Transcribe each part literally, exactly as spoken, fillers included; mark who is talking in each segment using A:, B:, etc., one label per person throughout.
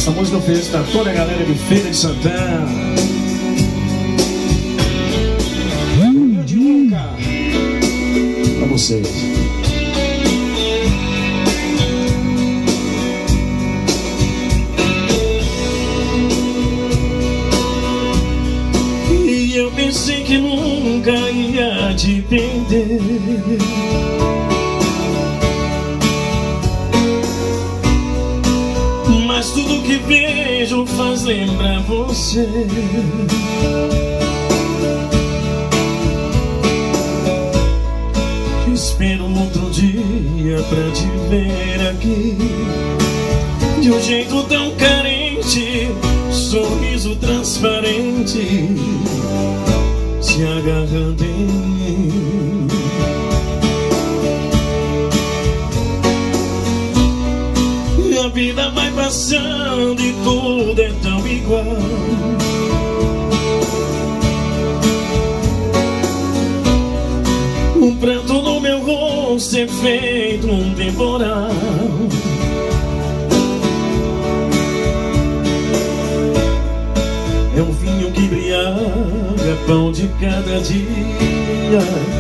A: Essa música eu fiz pra toda a galera de Feira de Santana, Rio de Nunca, pra vocês.
B: E eu pensei que nunca ia te perder, mas tudo que vejo faz lembrar você. Espero um outro dia pra te ver aqui, de um jeito tão carente, sorriso transparente, se agarrando em mim. A vida vai passando e tudo é tão igual. Um pranto no meu rosto é feito um temporal. É um vinho que embriaga, pão de cada dia.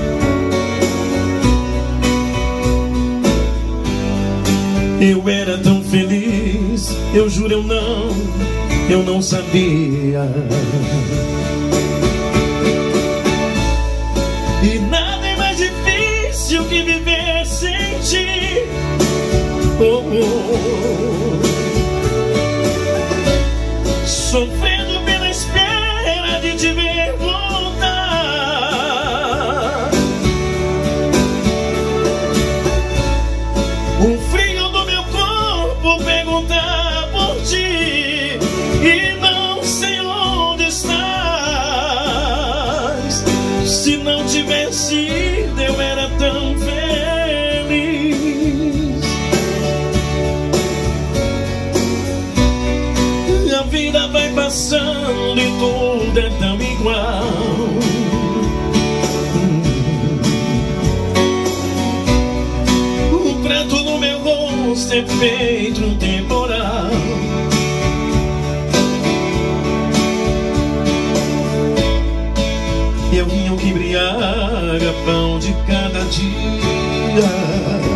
B: Eu era tão feliz, eu juro eu não, eu não sabia. E nada é mais difícil que viver sem ti. Oh, oh. Sofrendo pela espera de te ver voltar. Um frio do meu corpo perguntar por ti, e não sei onde estás. Se não tivesse ido eu era tão feliz. A vida vai passando e tudo é tão igual. Um pranto no meu rosto é feito um temporal. E é o vinho que embriaga, pão de cada dia.